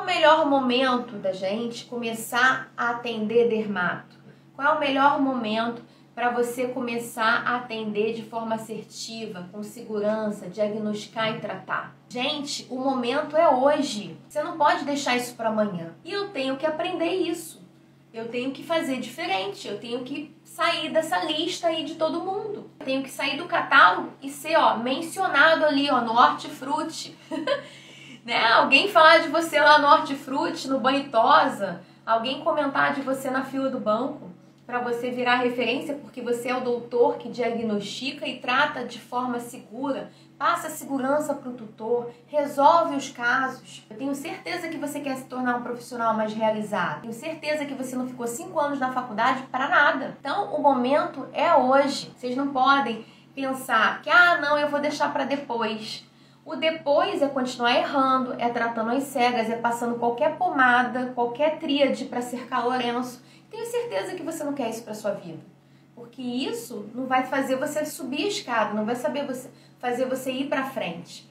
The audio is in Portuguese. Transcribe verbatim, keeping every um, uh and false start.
melhor momento da gente começar a atender dermato? Qual é o melhor momento para você começar a atender de forma assertiva, com segurança, diagnosticar e tratar? Gente, o momento é hoje. Você não pode deixar isso para amanhã. E eu tenho que aprender isso. Eu tenho que fazer diferente. Eu tenho que sair dessa lista aí de todo mundo. Eu tenho que sair do catálogo e ser, ó, mencionado ali, ó, no Hortifruti. Né? Alguém falar de você lá no Hortifruti, no Banho Tosa, alguém comentar de você na fila do banco, para você virar referência, porque você é o doutor que diagnostica e trata de forma segura, passa segurança para o tutor, resolve os casos. Eu tenho certeza que você quer se tornar um profissional mais realizado. Tenho certeza que você não ficou cinco anos na faculdade para nada. Então, o momento é hoje. Vocês não podem pensar que, ah, não, eu vou deixar para depois. O depois é continuar errando, é tratando as cegas, é passando qualquer pomada, qualquer tríade para cercar Lourenço. Tenho certeza que você não quer isso para sua vida. Porque isso não vai fazer você subir a escada, não vai saber você, fazer você ir para frente.